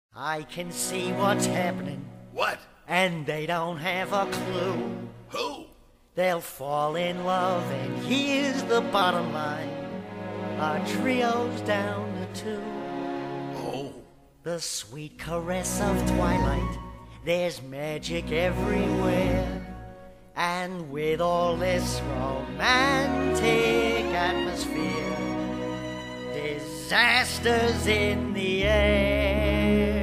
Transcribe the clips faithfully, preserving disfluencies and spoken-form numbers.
I can see what's happening. What? And they don't have a clue. Who? They'll fall in love, and here's the bottom line. Our trio's down to two. Oh. The sweet caress of twilight, there's magic everywhere. And with all this romantic atmosphere, disasters in the air.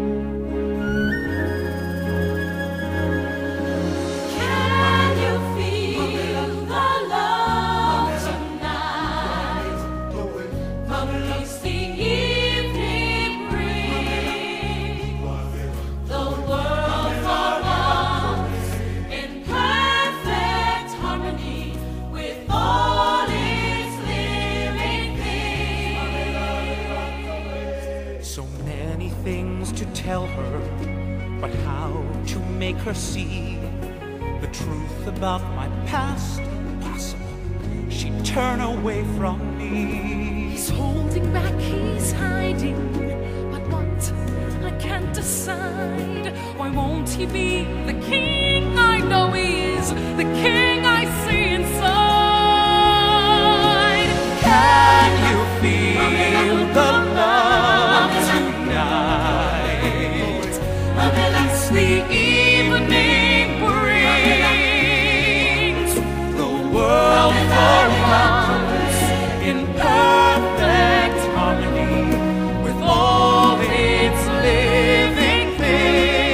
Can you feel the love tonight? Release the evening breeze. The world for once in perfect harmony with all its living things. So many things to tell her, but how to make her see the truth about my past? Impossible. She'd turn away from me. He's holding back, he's hiding. But what? I can't decide. Why won't he be the king I know he is? The king I see inside. Can you feel the love tonight? Release the evening brings. The world for once in perfect harmony with all its living things.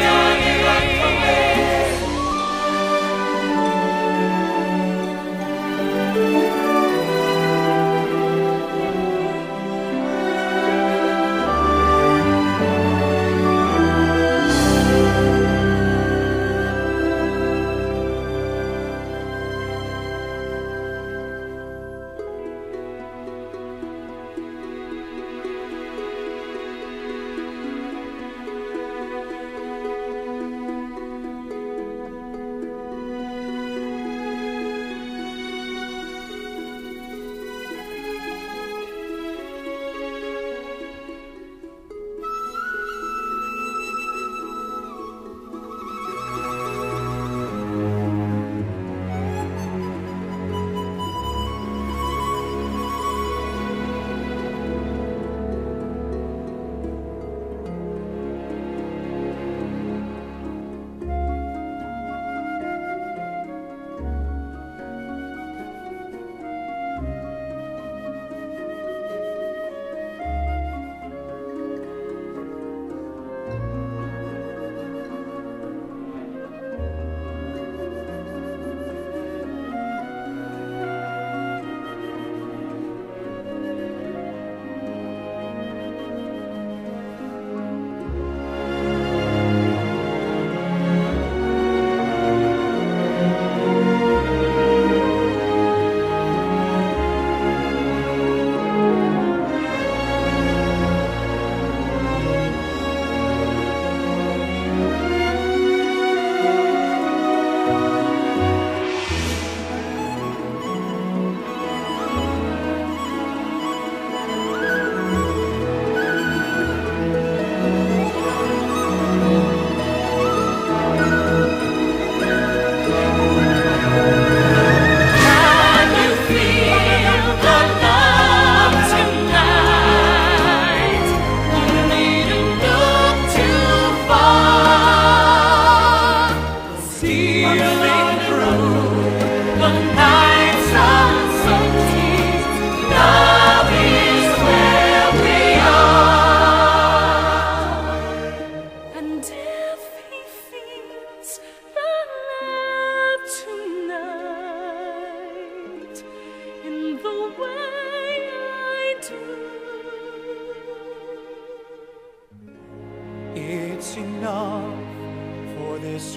It's enough for this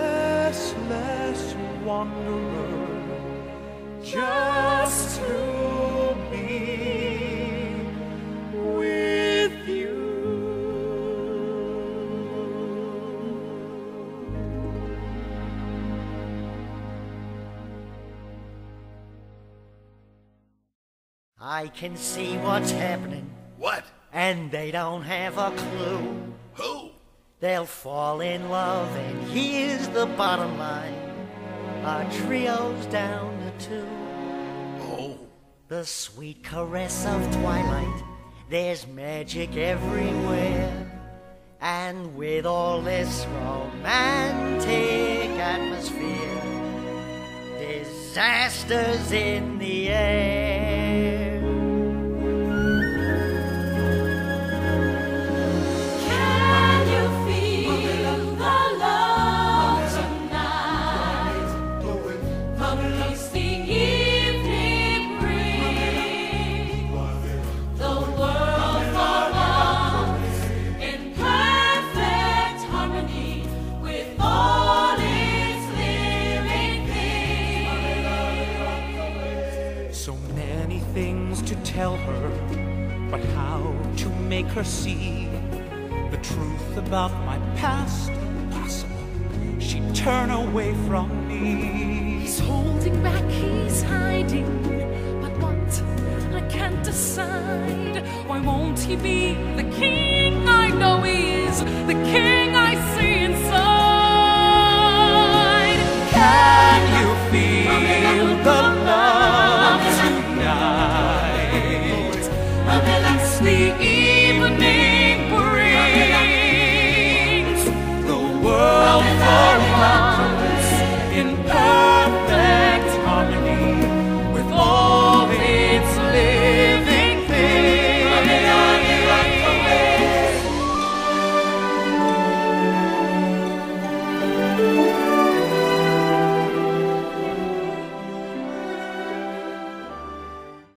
restless wanderer just to be with you. I can see what's happening. What? and they don't have a clue. Who? They'll fall in love, and here's the bottom line. Our trio's down to two. Oh. The sweet caress of twilight, there's magic everywhere. And with all this romantic atmosphere, disasters in the air. Can you feel the love tonight? The releasing evening brings the world for once in perfect harmony with all its living things. So many things to tell her, but how to make her see the truth about my past impossible. She'd turn away from me. He's holding back, he's hiding, but what? I can't decide. Why won't he be the king I know he is, the king I see inside? Can you feel the love tonight? Release the evening